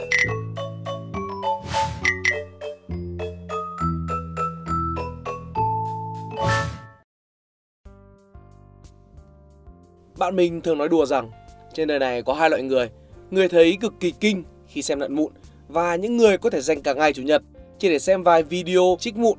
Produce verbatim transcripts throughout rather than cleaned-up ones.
Bạn mình thường nói đùa rằng trên đời này có hai loại người: người thấy cực kỳ kinh khi xem nặn mụn, và những người có thể dành cả ngày chủ nhật chỉ để xem vài video trích mụn.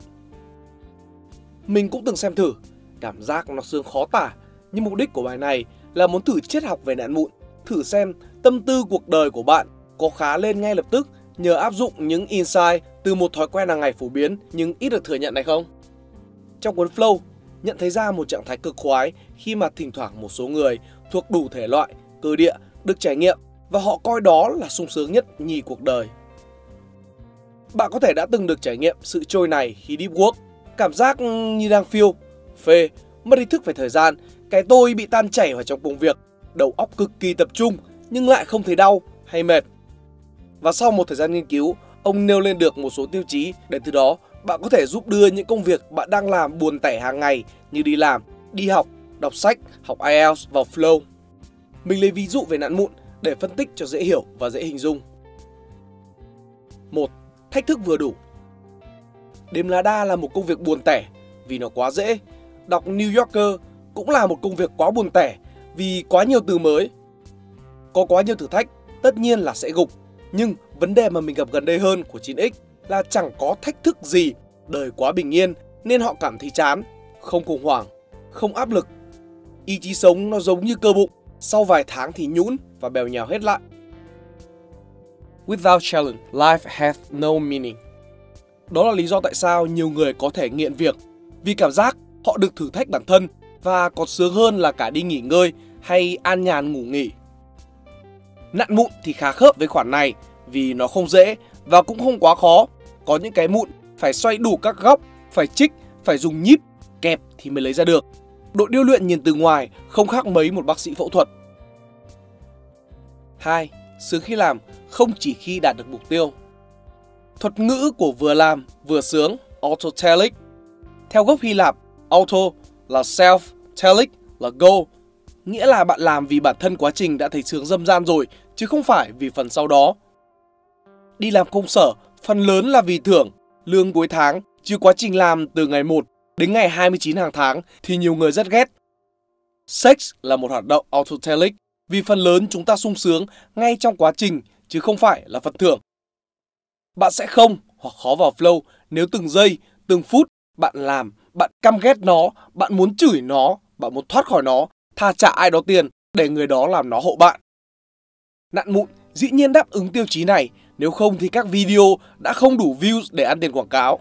Mình cũng từng xem thử, cảm giác nó sướng khó tả, nhưng mục đích của bài này là muốn thử triết học về nặn mụn, thử xem tâm tư cuộc đời của bạn có khá lên ngay lập tức nhờ áp dụng những insight từ một thói quen hàng ngày phổ biến nhưng ít được thừa nhận này không. Trong cuốn Flow, nhận thấy ra một trạng thái cực khoái khi mà thỉnh thoảng một số người thuộc đủ thể loại, cơ địa được trải nghiệm và họ coi đó là sung sướng nhất nhì cuộc đời. Bạn có thể đã từng được trải nghiệm sự trôi này khi deep work, cảm giác như đang phiêu, phê, mất ý thức về thời gian, cái tôi bị tan chảy vào trong công việc, đầu óc cực kỳ tập trung nhưng lại không thấy đau hay mệt. Và sau một thời gian nghiên cứu, ông nêu lên được một số tiêu chí để từ đó bạn có thể giúp đưa những công việc bạn đang làm buồn tẻ hàng ngày như đi làm, đi học, đọc sách, học ai eo vào flow. Mình lấy ví dụ về nặn mụn để phân tích cho dễ hiểu và dễ hình dung. một. Thách thức vừa đủ. Đếm lá đa là một công việc buồn tẻ vì nó quá dễ. Đọc New Yorker cũng là một công việc quá buồn tẻ vì quá nhiều từ mới. Có quá nhiều thử thách, tất nhiên là sẽ gục. Nhưng vấn đề mà mình gặp gần đây hơn của chín x là chẳng có thách thức gì, đời quá bình yên nên họ cảm thấy chán, không khủng hoảng, không áp lực. Ý chí sống nó giống như cơ bụng, sau vài tháng thì nhũn và bèo nhào hết lại. Without challenge, life has no meaning. Đó là lý do tại sao nhiều người có thể nghiện việc, vì cảm giác họ được thử thách bản thân và còn sướng hơn là cả đi nghỉ ngơi hay an nhàn ngủ nghỉ. Nặn mụn thì khá khớp với khoản này vì nó không dễ và cũng không quá khó. Có những cái mụn phải xoay đủ các góc, phải chích, phải dùng nhíp, kẹp thì mới lấy ra được. Độ điêu luyện nhìn từ ngoài không khác mấy một bác sĩ phẫu thuật. hai. Sướng khi làm, không chỉ khi đạt được mục tiêu. Thuật ngữ của vừa làm vừa sướng, autotelic. Theo gốc Hy Lạp, auto là self, telic là goal, nghĩa là bạn làm vì bản thân quá trình đã thấy sướng dâm gian rồi, chứ không phải vì phần sau đó. Đi làm công sở, phần lớn là vì thưởng, lương cuối tháng, chứ quá trình làm từ ngày một đến ngày hai mươi chín hàng tháng thì nhiều người rất ghét. Sex là một hoạt động autotelic, vì phần lớn chúng ta sung sướng ngay trong quá trình, chứ không phải là phần thưởng. Bạn sẽ không hoặc khó vào flow nếu từng giây, từng phút bạn làm, bạn căm ghét nó, bạn muốn chửi nó, bạn muốn thoát khỏi nó, thà trả ai đó tiền để người đó làm nó hộ bạn. Nặn mụn dĩ nhiên đáp ứng tiêu chí này, nếu không thì các video đã không đủ views để ăn tiền quảng cáo.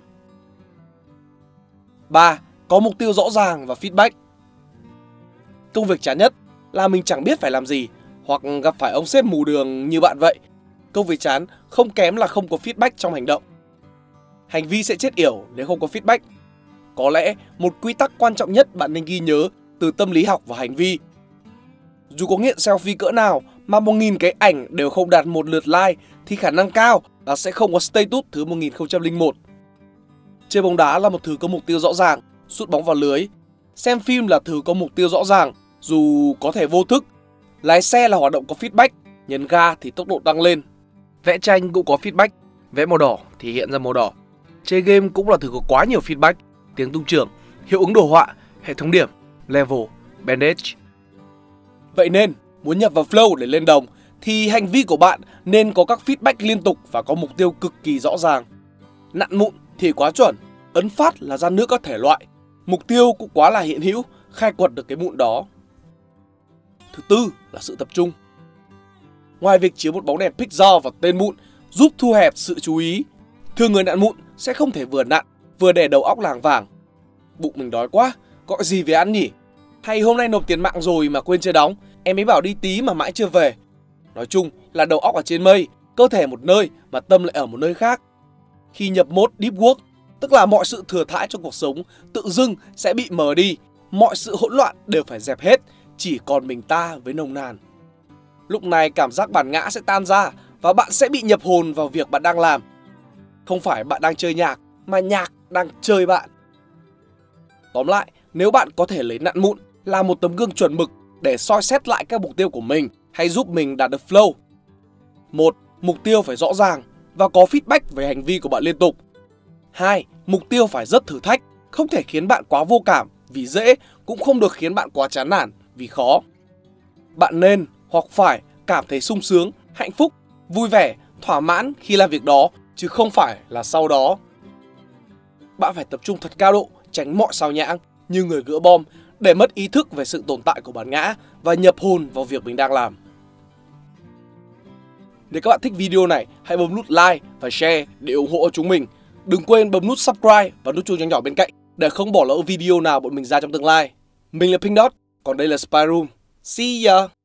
ba. Có mục tiêu rõ ràng và feedback. Công việc chán nhất là mình chẳng biết phải làm gì, hoặc gặp phải ông sếp mù đường như bạn vậy. Công việc chán không kém là không có feedback trong hành động. Hành vi sẽ chết yểu nếu không có feedback. Có lẽ một quy tắc quan trọng nhất bạn nên ghi nhớ từ tâm lý học và hành vi. Dù có nghiện selfie cỡ nào mà một nghìn cái ảnh đều không đạt một lượt like thì khả năng cao là sẽ không có status thứ một nghìn không trăm lẻ một. Chơi bóng đá là một thứ có mục tiêu rõ ràng, sút bóng vào lưới. Xem phim là thứ có mục tiêu rõ ràng, dù có thể vô thức. Lái xe là hoạt động có feedback, nhấn ga thì tốc độ tăng lên. Vẽ tranh cũng có feedback, vẽ màu đỏ thì hiện ra màu đỏ. Chơi game cũng là thứ có quá nhiều feedback, tiếng tung trưởng, hiệu ứng đồ họa, hệ thống điểm, level, bandage. Vậy nên, muốn nhập vào flow để lên đồng thì hành vi của bạn nên có các feedback liên tục và có mục tiêu cực kỳ rõ ràng. Nặn mụn thì quá chuẩn, ấn phát là ra nước các thể loại. Mục tiêu cũng quá là hiện hữu, khai quật được cái mụn đó. Thứ tư là sự tập trung. Ngoài việc chiếu một bóng đèn pixel vào tên mụn giúp thu hẹp sự chú ý, thường người nặn mụn sẽ không thể vừa nặn vừa để đầu óc lảng vảng. Bụng mình đói quá, gọi gì về ăn nhỉ? Hay hôm nay nộp tiền mạng rồi mà quên chưa đóng, em ấy bảo đi tí mà mãi chưa về. Nói chung là đầu óc ở trên mây, cơ thể một nơi mà tâm lại ở một nơi khác. Khi nhập mode deep work, tức là mọi sự thừa thãi trong cuộc sống tự dưng sẽ bị mờ đi, mọi sự hỗn loạn đều phải dẹp hết, chỉ còn mình ta với nồng nàn. Lúc này cảm giác bản ngã sẽ tan ra và bạn sẽ bị nhập hồn vào việc bạn đang làm. Không phải bạn đang chơi nhạc, mà nhạc đang chơi bạn. Tóm lại, nếu bạn có thể lấy nặn mụn là một tấm gương chuẩn mực để soi xét lại các mục tiêu của mình hay giúp mình đạt được flow. Một, Mục tiêu phải rõ ràng và có feedback về hành vi của bạn liên tục. Hai, mục tiêu phải rất thử thách, không thể khiến bạn quá vô cảm vì dễ, cũng không được khiến bạn quá chán nản vì khó. Bạn nên hoặc phải cảm thấy sung sướng, hạnh phúc, vui vẻ, thỏa mãn khi làm việc đó, chứ không phải là sau đó. Bạn phải tập trung thật cao độ, tránh mọi sao nhãng như người gỡ bom để mất ý thức về sự tồn tại của bản ngã và nhập hồn vào việc mình đang làm. Nếu các bạn thích video này, hãy bấm nút like và share để ủng hộ chúng mình. Đừng quên bấm nút subscribe và nút chuông nhỏ nhỏ bên cạnh để không bỏ lỡ video nào bọn mình ra trong tương lai. Mình là Pink Dot, còn đây là Spy Room. See ya!